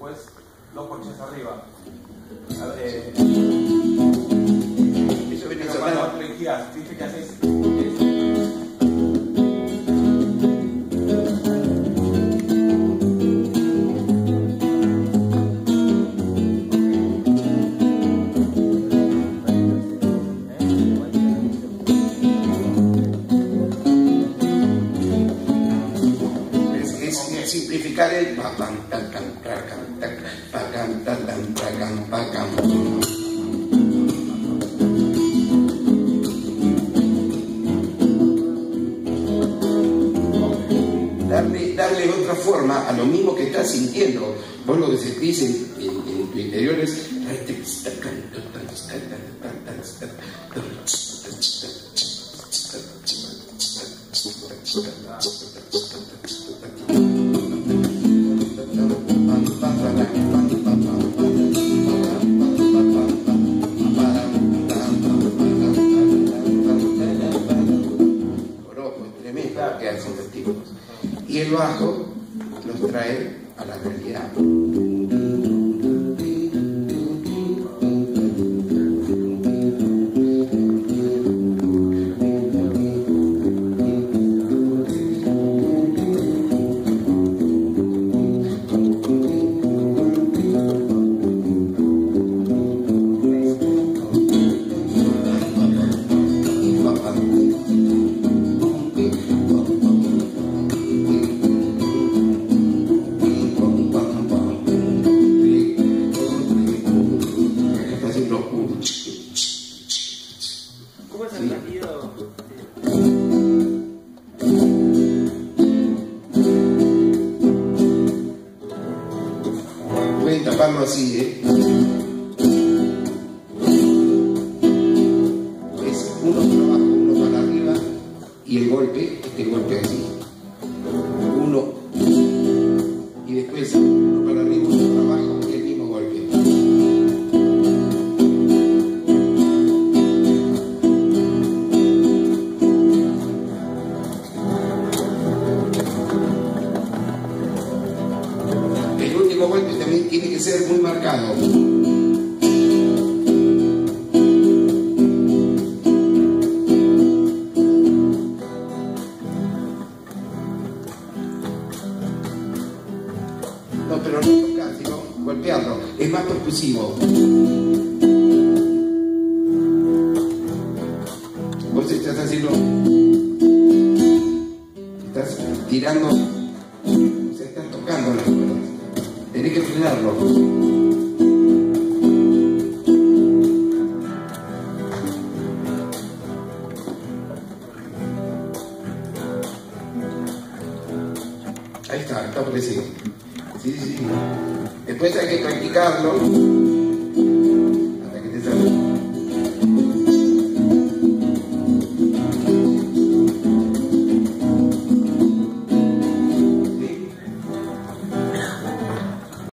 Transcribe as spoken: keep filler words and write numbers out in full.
después dos corcheas arriba. Eh, Eso viene pero sonando. cuando le giras, ¿viste que haces? Simplificar el pa pam tan tan tan tan pa cam tan tan tan pa cam. Darle, darle otra forma a lo mismo que estás sintiendo. Vos lo que sentís en, en, en tu interior es que hacen los tipos. Y el bajo los trae a la realidad. Pueden taparlo así, ¿eh? Es uno para abajo, uno para arriba y el golpe, este golpe así. Uno y después uno para arriba, uno para abajo y el mismo golpe. El último golpe también tiene que ser muy marcado. No, pero no tocar, sino golpearlo. Es más percusivo. Vos estás haciendo... Estás tirando... Se están tocando las cuerdas. Tenés que frenarlo. Ahí está, está parecido. Sí, sí, sí. Después hay que practicarlo.